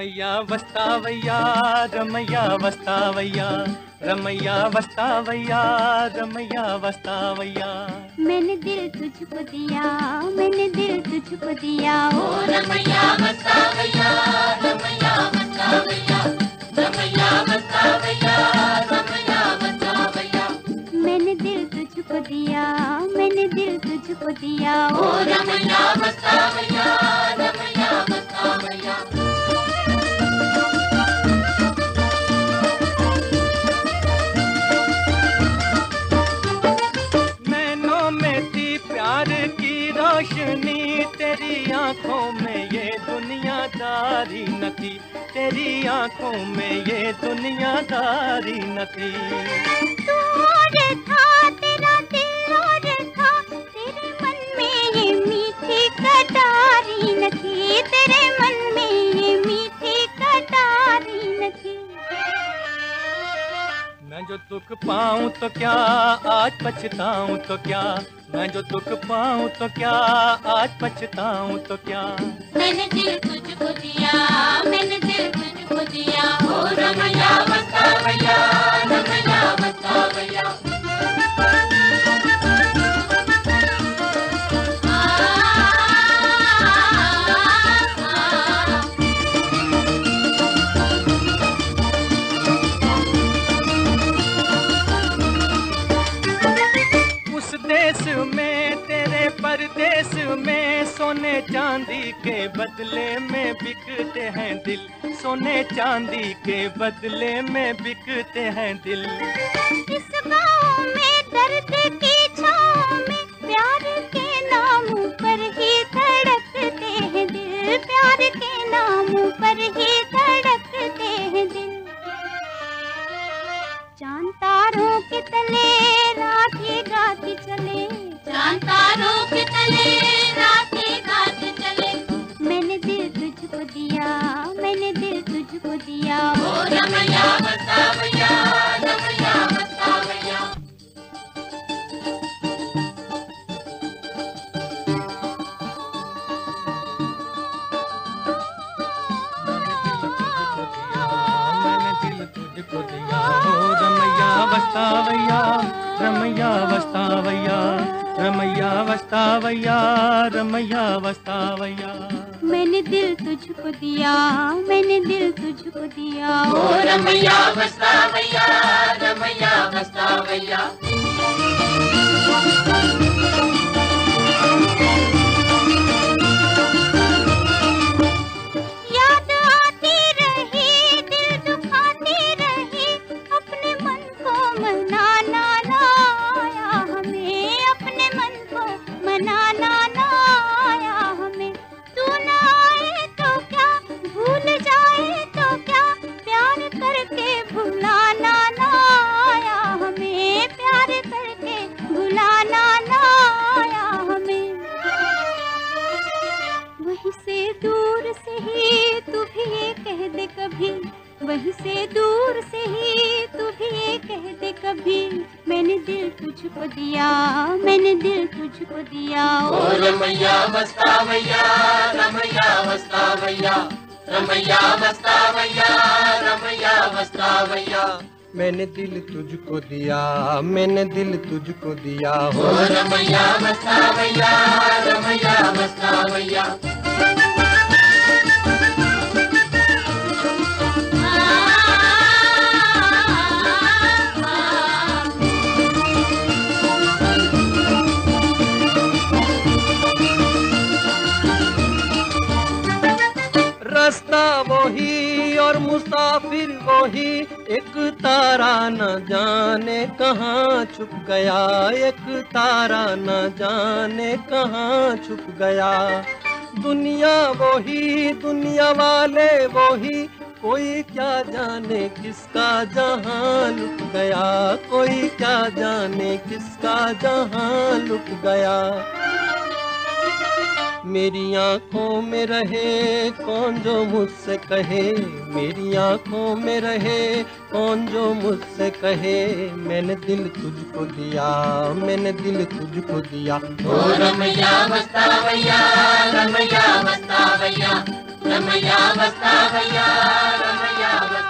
రమయ్య వస్తావయ్యా రమయ్య వస్తావయ్యా रमैया वस्तावैया रमैया वस्तावैया। मैंने दिल तुझको दिया, मैंने दिल तुझको दिया, ओ रमैया वस्तावैया रमैया वस्तावैया रमैया वस्तावैया रमैया वस्तावैया। मैंने दिल तुझको दिया, मैंने दिल तुझको दिया, ओ रमैया वस्तावैया रमैया वस्तावैया। रोशनी तेरी आंखों में ये दुनियादारी न थी, तेरी आंखों में ये दुनियादारी न थी। तू और था तेरा दिल और था, तेरे मन में ये मीठी कटारी न थी, तेरे मन में ये मीठी कटारी न थी। मैं जो दुख पाऊं तो क्या आज पछताऊं तो क्या, मैं जो दुख पाऊं तो क्या आज पछताऊं तो क्या। मैंने दिल तुझको दिया, मैंने दिल तुझको दिया, ओ रमैया वस्तावैया रमैया वस्तावैया। देश में तेरे परदेश में सोने चांदी के बदले में बिकते हैं दिल, सोने चांदी के बदले में बिकते हैं दिल। इस गाँव में दर्द की छाँव में प्यार के नाम पर ही धड़कते हैं दिल, प्यार के नाम पर ही धड़कते हैं दिल। चांद तारों के तले रात ये गाती चले, चांद तारों के तले रात ये गाती चले। मैंने दिल तुझको दिया, मैंने दिल तुझको दिया, ओ रमैया वस्तावैया रमैया वस्तावैया। वस्तावैया रमैया वस्तावैया रमैया वस्तावैया रमैया वस्तावैया। मैंने दिल तुझको दिया, मैंने दिल तुझको दिया, ओ रमैया वस्तावैया रमैया वस्तावैया। वहीं से दूर से ही तू भी ये कह दे कभी, मैंने दिल तुझको दिया, मैंने दिल तुझको दिया, ओ रमैया वस्तावैया रमैया वस्तावैया रमैया वस्तावैया रमैया वस्तावैया। मैंने दिल तुझको दिया, मैंने दिल तुझको दिया, ओ रमैया वस्तावैया रमैया वस्तावैया। रास्ता वही और मुसाफिर वही, एक तारा न जाने कहाँ छुप गया, एक तारा न जाने कहाँ छुप गया। दुनिया वही दुनिया वाले वही, कोई क्या जाने किसका जहां लुट गया, कोई क्या जाने किसका जहां लुट गया। मेरी आंखों में रहे कौन जो मुझसे कहे, मेरी आंखों में रहे कौन जो मुझसे कहे, मैंने दिल तुझको दिया, मैंने दिल तुझको दिया। ओ रमैया मस्तावैया, रमैया मस्तावैया, रमैया मस्तावैया, रमैया